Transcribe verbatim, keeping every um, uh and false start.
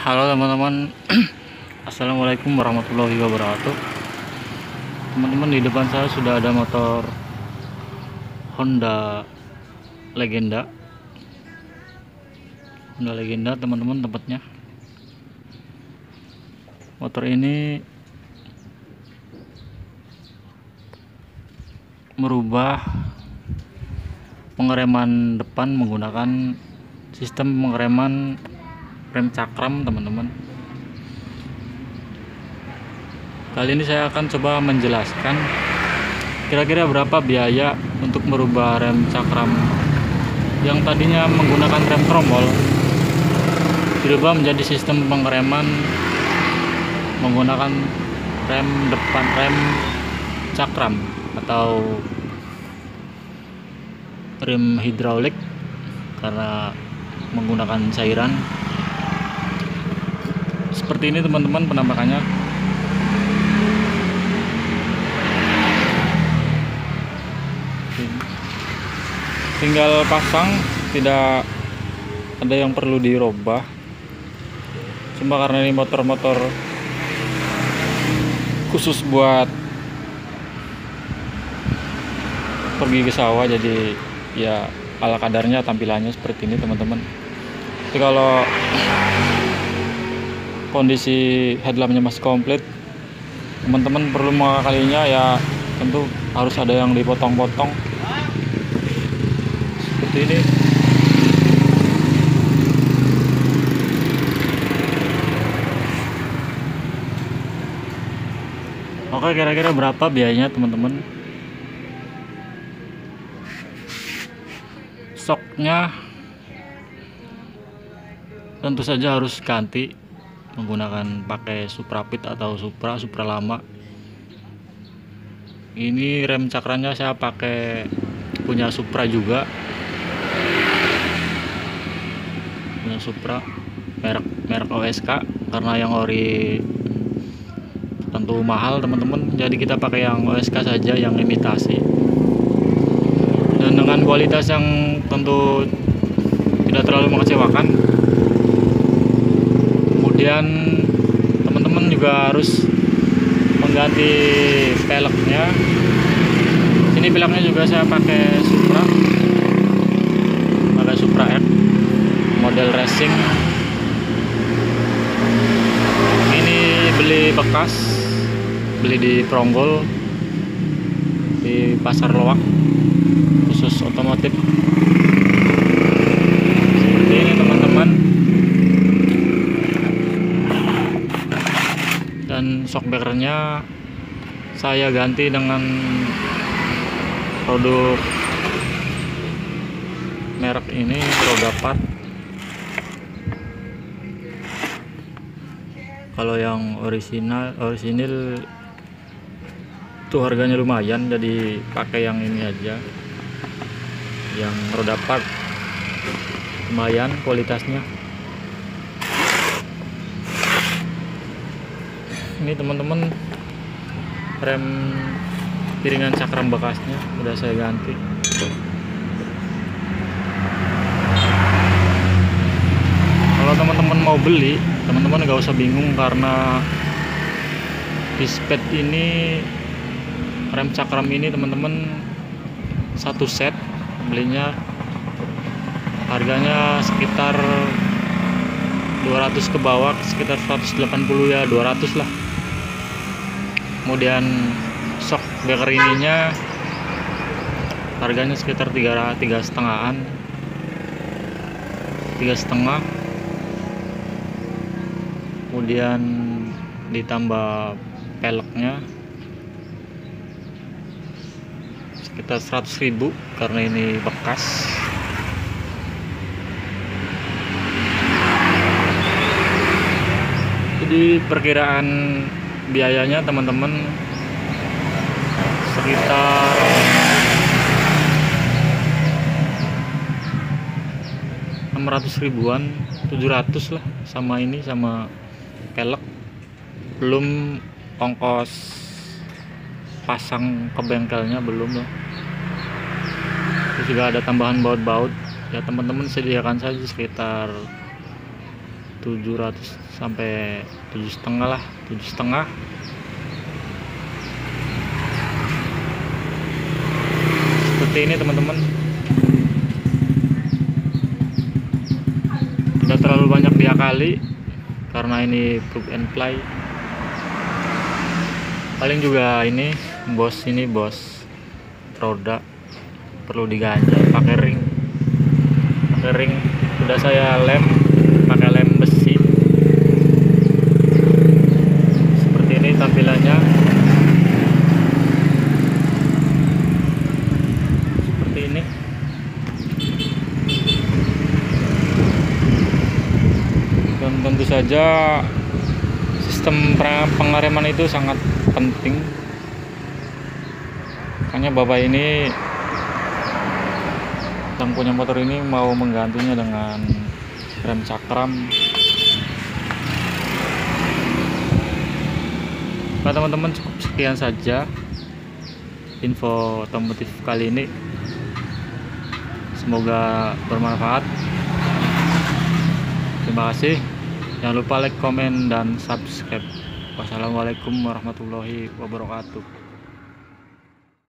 Halo teman-teman. Assalamualaikum warahmatullahi wabarakatuh. Teman-teman, di depan saya sudah ada motor Honda Legenda. Honda Legenda teman-teman, tempatnya. Motor ini merubah pengereman depan menggunakan sistem pengereman rem cakram, teman-teman. Kali ini saya akan coba menjelaskan kira-kira berapa biaya untuk merubah rem cakram yang tadinya menggunakan rem tromol dirubah menjadi sistem pengereman menggunakan rem depan, rem cakram atau rem hidraulik karena menggunakan cairan. Seperti ini teman-teman penampakannya. Tinggal pasang, tidak ada yang perlu dirubah. Cuma karena ini motor-motor khusus buat pergi ke sawah, jadi ya ala kadarnya tampilannya seperti ini teman-teman. Tapi kalau kondisi headlampnya masih komplit, teman-teman perlu mengakalinya ya tentu harus ada yang dipotong-potong seperti ini. Oke, kira-kira berapa biayanya teman-teman? Soknya tentu saja harus ganti menggunakan pakai Suprapit atau Supra Supra lama. Ini rem cakramnya saya pakai punya Supra juga, punya Supra merek merek O S K, karena yang ori tentu mahal teman-teman, jadi kita pakai yang O S K saja, yang imitasi, dan dengan kualitas yang tentu tidak terlalu mengecewakan. Kemudian teman-teman juga harus mengganti peleknya. Ini peleknya juga saya pakai Supra, pakai Supra X model racing. Ini beli bekas, beli di Pronggol, di Pasar Loak, khusus otomotif. Seperti ini teman-teman. Dan shockbreakernya saya ganti dengan produk merek ini, Rodapat. Kalau yang original orisinil tuh harganya lumayan, jadi pakai yang ini aja, yang Rodapat, lumayan kualitasnya. Ini teman-teman rem piringan cakram bekasnya udah saya ganti. Kalau teman-teman mau beli, teman-teman gak usah bingung, karena Bispet ini, rem cakram ini teman-teman satu set belinya harganya sekitar dua ratus ke bawah, sekitar seratus delapan puluh ya, dua ratus lah. Kemudian shockbreaker ininya harganya sekitar tiga tiga setengahan, tiga setengah. Kemudian ditambah peleknya sekitar seratus ribu karena ini bekas. Jadi perkiraan biayanya teman-teman sekitar enam ratus ribuan, tujuh ratus lah, sama ini, sama pelek, belum ongkos pasang ke bengkelnya, belum loh. Terus juga ada tambahan baut-baut ya, teman-teman sediakan saja sekitar tujuh ratus sampai tujuh setengah lah, tujuh setengah. Seperti ini teman-teman. Tidak terlalu banyak diakali karena ini plug and play. Paling juga ini bos ini bos roda perlu diganjal pakai ring. Pakai ring udah saya lem pakai lem besi. Seperti ini tampilannya. Seperti ini. Dan tentu saja sistem pengereman itu sangat penting. Makanya bapak ini yang punya motor ini mau menggantinya dengan rem cakram. Nah teman-teman, cukup sekian saja info otomotif kali ini. Semoga bermanfaat. Terima kasih. Jangan lupa like, komen, dan subscribe. Wassalamualaikum warahmatullahi wabarakatuh.